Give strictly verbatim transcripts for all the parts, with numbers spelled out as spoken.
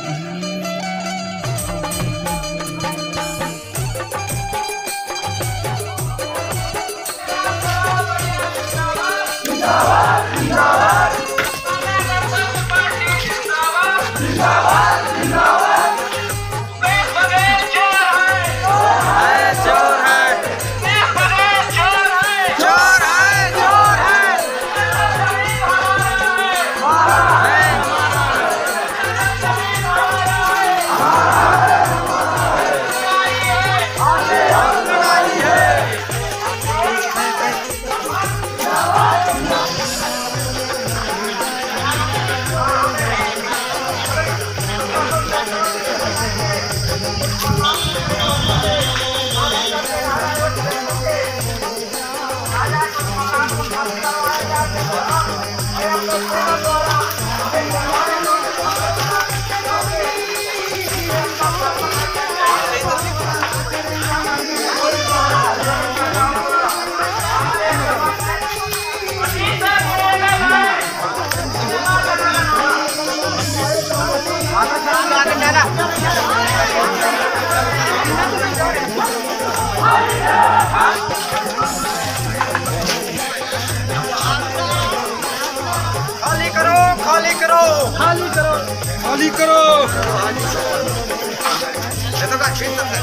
खाली करो खाली करो खाली करो खाली करो ये तो का छीन सकते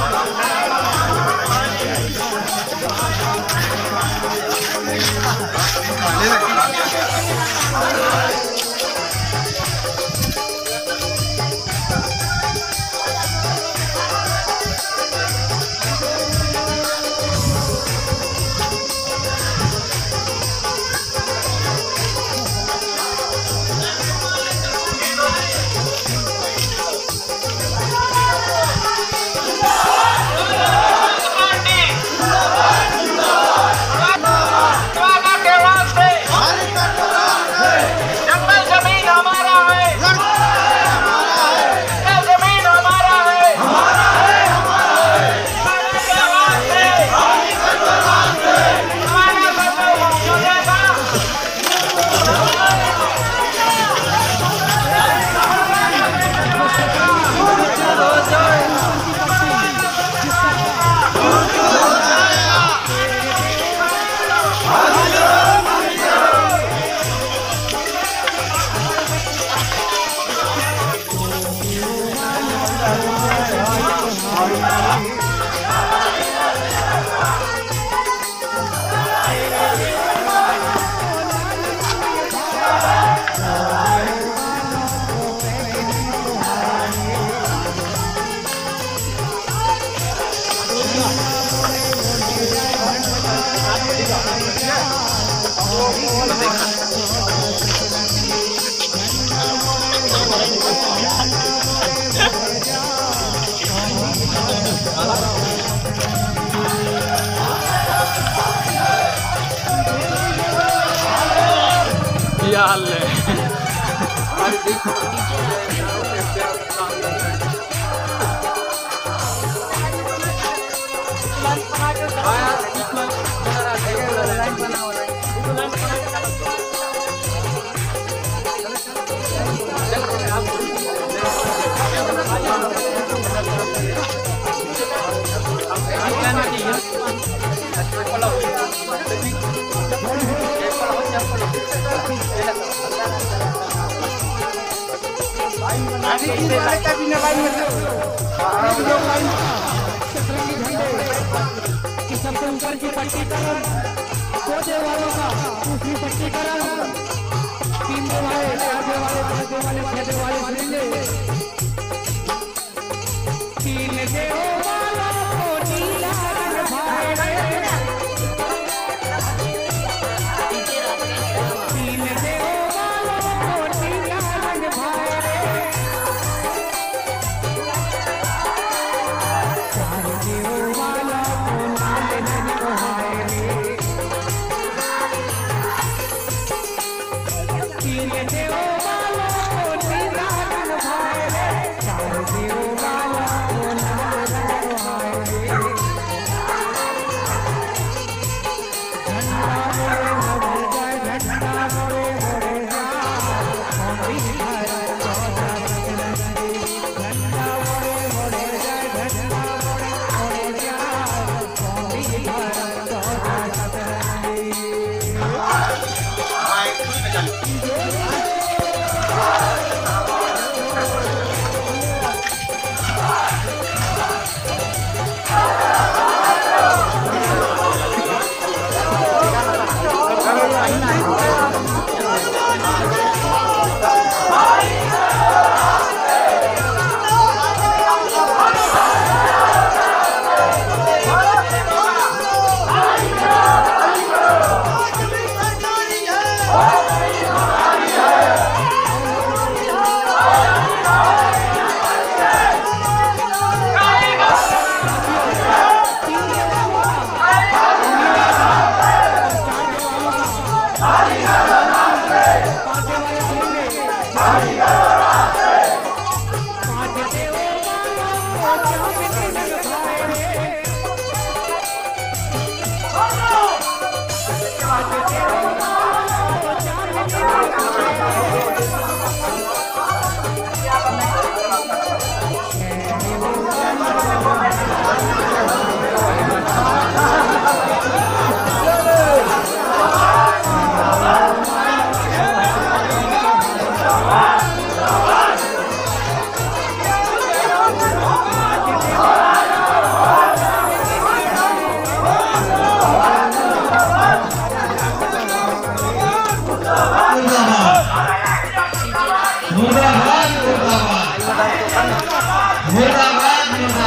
क्या हाल है? सबसे ऊपर की पट्टी करो, दो वालों का दूसरी पट्टी करो, तीन दे वाले, चार दे वाले, पाँच दे वाले, छह दे वाले सुनेंगे। तीन दे वालों को नीला रंग भाए, तीन दे वालों को नीला रंग भाए, चार दे वालों को लाल रंग भाए, तीन दे वालों को नीला मुर्दाबाद मुर्दाबाद मुर्दाबाद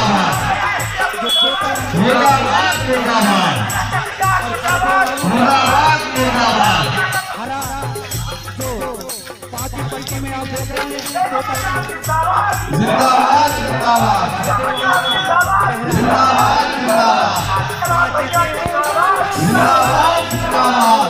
मुर्दाबाद मुर्दाबाद मुर्दाबाद मुर्दाबाद। हरा जो पांचवी पलटी में आप देख रहे हैं जिंदाबाद जिंदाबाद जिंदाबाद जिंदाबाद जिंदाबाद जिंदाबाद।